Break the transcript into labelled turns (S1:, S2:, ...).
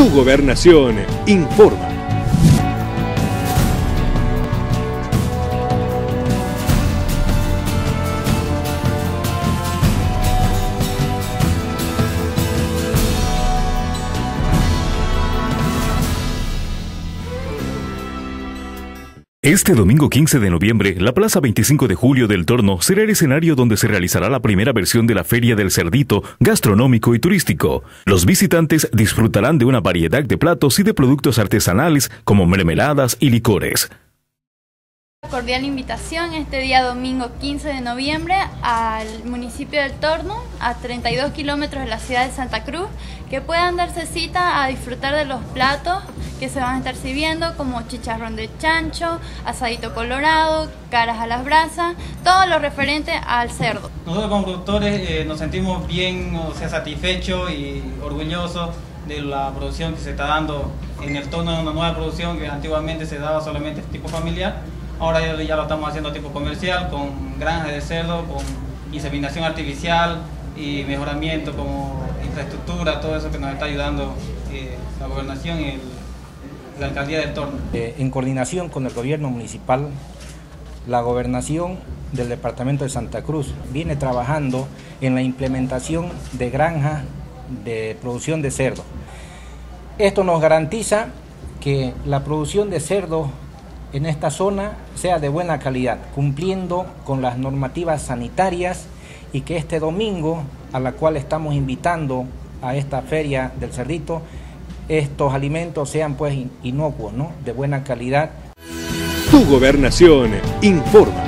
S1: Tu Gobernación informa.
S2: Este domingo 15 de noviembre, la Plaza 25 de Julio del Torno será el escenario donde se realizará la primera versión de la Feria del Cerdito, gastronómico y turístico. Los visitantes disfrutarán de una variedad de platos y de productos artesanales como mermeladas y licores.
S3: Cordial invitación este día domingo 15 de noviembre al municipio del Torno, a 32 kilómetros de la ciudad de Santa Cruz, que puedan darse cita a disfrutar de los platos que se van a estar sirviendo, como chicharrón de chancho, asadito colorado, caras a las brasas, todo lo referente al cerdo.
S4: Nosotros como productores nos sentimos bien, satisfechos y orgullosos de la producción que se está dando en el Torno, una nueva producción que antiguamente se daba solamente tipo familiar. Ahora ya lo estamos haciendo tipo comercial, con granja de cerdo, con inseminación artificial y mejoramiento como infraestructura, todo eso que nos está ayudando la gobernación y la alcaldía del Torno.
S5: En coordinación con el gobierno municipal, la gobernación del departamento de Santa Cruz viene trabajando en la implementación de granjas de producción de cerdo. Esto nos garantiza que la producción de cerdo en esta zona sea de buena calidad, cumpliendo con las normativas sanitarias, y que este domingo, a la cual estamos invitando a esta feria del cerdito, estos alimentos sean pues inocuos, ¿no?, de buena calidad.
S1: Tu Gobernación informa.